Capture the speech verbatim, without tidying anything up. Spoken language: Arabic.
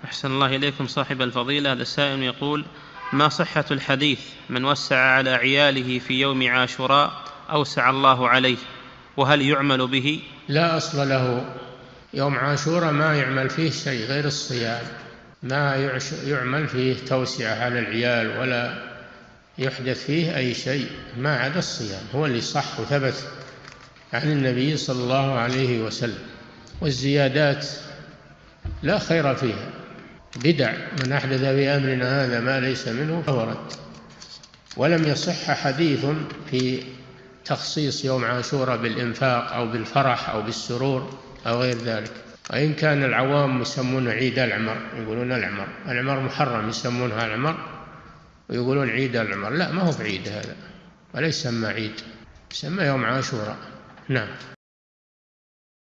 أحسن الله إليكم صاحب الفضيلة. هذا السائل يقول: ما صحة الحديث من وسع على عياله في يوم عاشوراء أوسع الله عليه، وهل يعمل به؟ لا أصل له. يوم عاشوراء ما يعمل فيه شيء غير الصيام، ما يعمل فيه توسعة على العيال ولا يحدث فيه أي شيء ما عدا الصيام، هو اللي صح وثبت عن النبي صلى الله عليه وسلم. والزيادات لا خير فيها، بدع، من أحدث في أمرنا هذا ما ليس منه فهو رد. ولم يصح حديث في تخصيص يوم عاشوراء بالإنفاق أو بالفرح أو بالسرور أو غير ذلك. وإن كان العوام يسمونه عيد العمر، يقولون العمر العمر محرم، يسمونها العمر ويقولون عيد العمر. لا، ما هو بعيد هذا، ولا يسمى عيد، يسمى يوم عاشوراء. نعم.